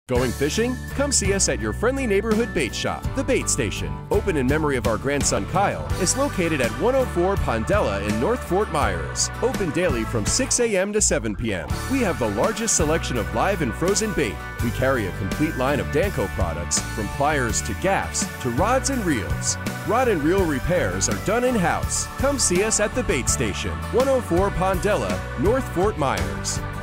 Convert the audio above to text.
Going fishing? Come see us at your friendly neighborhood bait shop, The Bait Station. Open in memory of our grandson Kyle, is located at 104 Pondella in North Fort Myers. Open daily from 6 a.m. to 7 p.m. We have the largest selection of live and frozen bait. We carry a complete line of Danco products, from pliers to gaffs to rods and reels. Rod and reel repairs are done in-house. Come see us at The Bait Station, 104 Pondella, North Fort Myers.